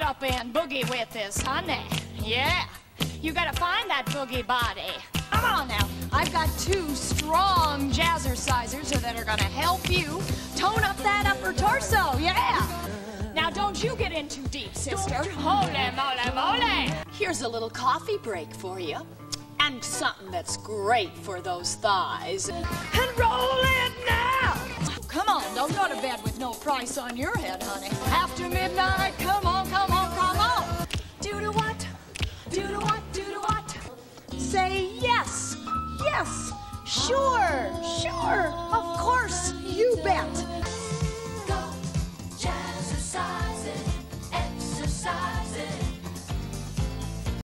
up and boogie with us, honey. Yeah, you gotta find that boogie body. Come on now. I've got 2 strong jazzercisers that are gonna help you tone up that upper torso. Yeah. Now don't you get in too deep, sister. Holy moly moly. Here's a little coffee break for you. And something that's great for those thighs. And roll it now! Come on, don't go to bed with no price on your head, honey. After midnight, come on, come on, come on. Do to what? Do to what? Do to what? Say yes, yes, sure, sure, of course, you bet.